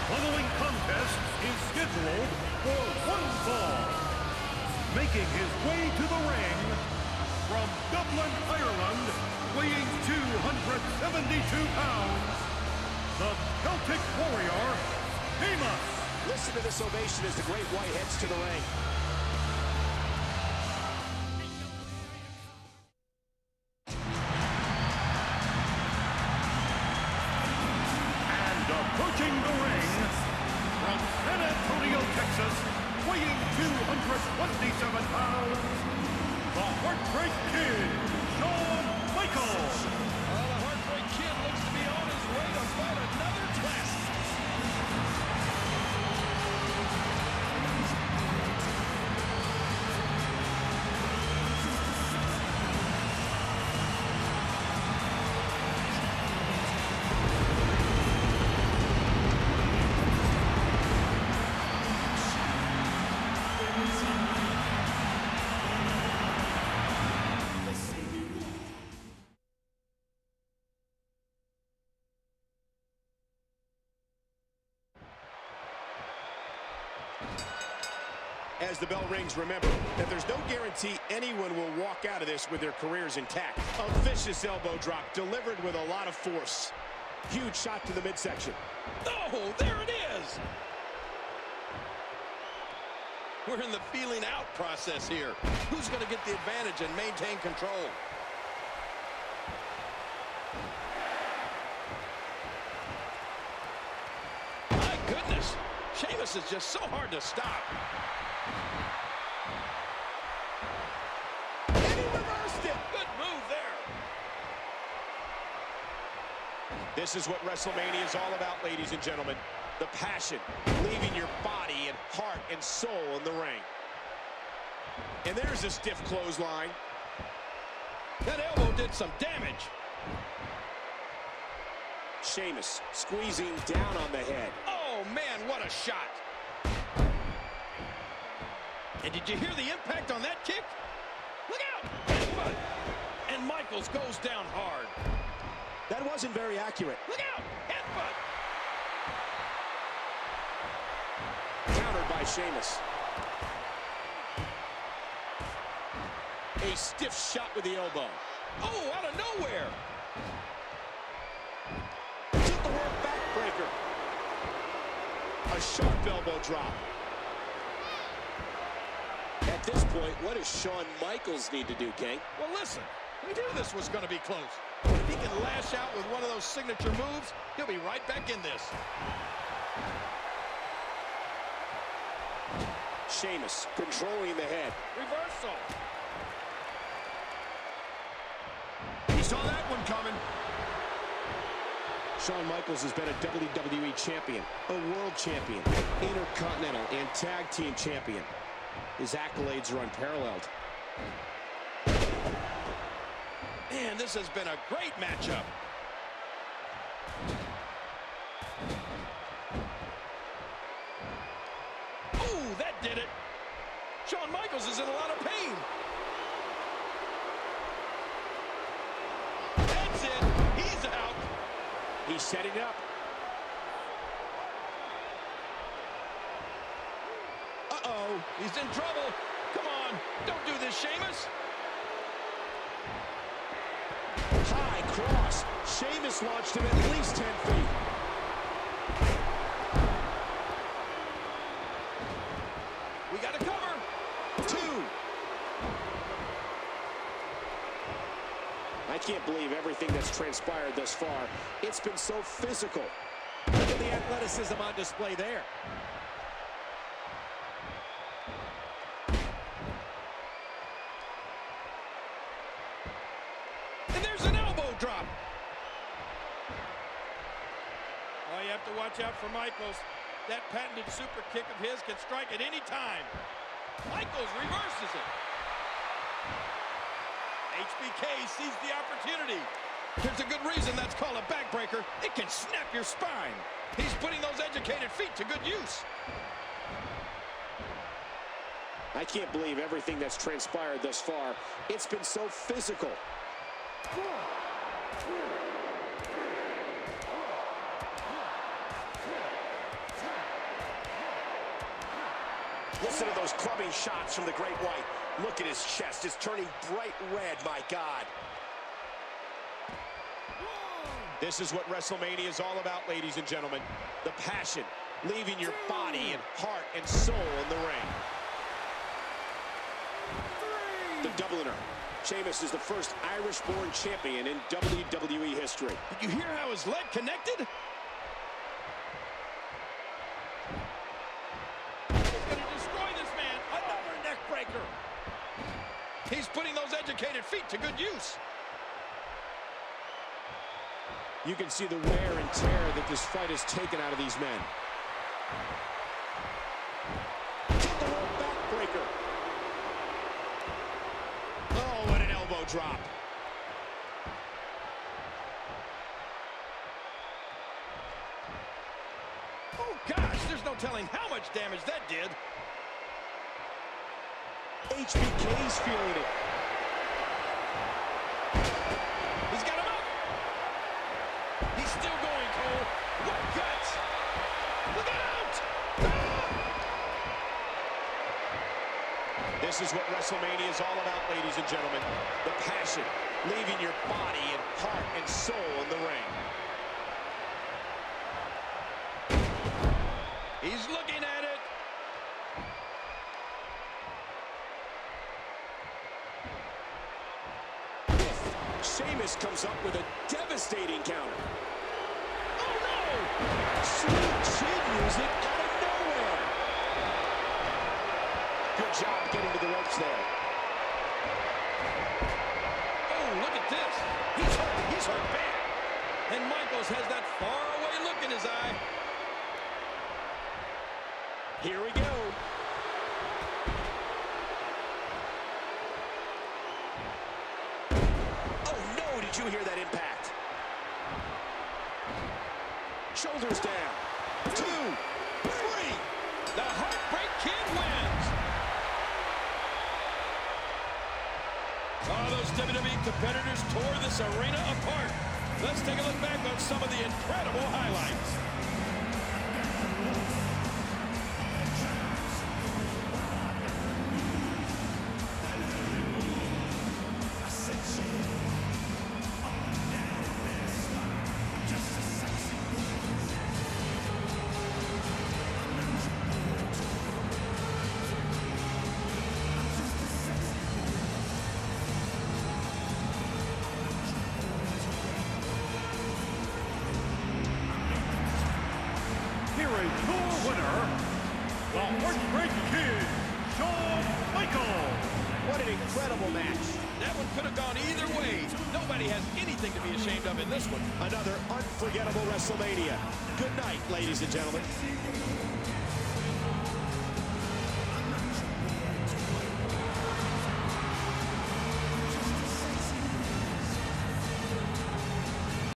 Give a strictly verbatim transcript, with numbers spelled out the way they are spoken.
following contest is scheduled for one fall. Making his way to the ring from Dublin, Ireland, weighing two hundred seventy-two pounds, the Celtic Warrior, Sheamus. Listen to this ovation as the Great White heads to the ring. And approaching the ring from San Antonio, Texas, weighing two hundred twenty-seven pounds, the Heartbreak Kid, Shawn Michaels. Well, the Heartbreak Kid looks to be on his way to fight another test. As the bell rings, remember that there's no guarantee anyone will walk out of this with their careers intact. A vicious elbow drop delivered with a lot of force. Huge shot to the midsection. Oh, there it is! We're in the feeling out process here. Who's going to get the advantage and maintain control? My goodness! Sheamus is just so hard to stop. And he reversed it! Good move there. This is what WrestleMania is all about, ladies and gentlemen. The passion, leaving your body and heart and soul in the ring. And there's a stiff clothesline. That elbow did some damage. Sheamus squeezing down on the head. Oh, man, what a shot. And did you hear the impact on that kick? Look out! Headbutt. And Michaels goes down hard. That wasn't very accurate. Look out! Headbutt. Countered by Sheamus. A stiff shot with the elbow. Oh, out of nowhere. Took the world backbreaker. A sharp elbow drop. At this point, what does Shawn Michaels need to do, King? Well, listen, we knew this was going to be close. If he can lash out with one of those signature moves, he'll be right back in this. Sheamus controlling the head. Reversal. He saw that one coming. Shawn Michaels has been a W W E champion, a world champion, intercontinental and tag team champion. His accolades are unparalleled. Man, this has been a great matchup. Ooh, that did it. Shawn Michaels is in a lot of pain. That's it. He's out. He's setting up. Uh-oh. He's in trouble. Come on. Don't do this, Sheamus. High cross. Sheamus launched him at least ten feet. We got to cover. Two. I can't believe everything that's transpired thus far. It's been so physical. Look at the athleticism on display there. And there's an elbow drop. Oh, you have to watch out for Michaels. That patented super kick of his can strike at any time. Michaels reverses it. H B K sees the opportunity. There's a good reason that's called a backbreaker. It can snap your spine. He's putting those educated feet to good use. I can't believe everything that's transpired thus far. It's been so physical. One, two, three. Listen to those clubbing shots from the Great White. Look at his chest. It's turning bright red, my God. This is what WrestleMania is all about, ladies and gentlemen. The passion, leaving your body and heart and soul in the ring. The Dubliner. Sheamus is the first Irish-born champion in W W E history. Did you hear how his leg connected? He's going to destroy this man. Another neck breaker. He's putting those educated feet to good use. You can see the wear and tear that this fight has taken out of these men. Hit the rope backbreaker. Oh, what an elbow drop. Oh, gosh, there's no telling how much damage that did. H B K's feeling it. He's got him up. He's still going, Cole. What guts? Look out! This is what WrestleMania is all about, ladies and gentlemen. The passion, leaving your body and heart and soul in the ring. He's looking at it. Sheamus comes up with a devastating counter. Oh, no! Sweet chin music out of nowhere. Good job getting to the ropes there. Oh, look at this. He's hurt. He's hurt bad. And Michaels has that faraway look in his eye. Here we go. Oh, no, did you hear that impact? Shoulders down. Two, three. The Heartbreak Kid wins. Oh, those W W E competitors tore this arena apart. Let's take a look back on some of the incredible highlights. Here is your winner, the Heartbreak Kid, Shawn Michaels. What an incredible match. That one could have gone either way. Nobody has anything to be ashamed of in this one. Another unforgettable WrestleMania. Good night, ladies and gentlemen.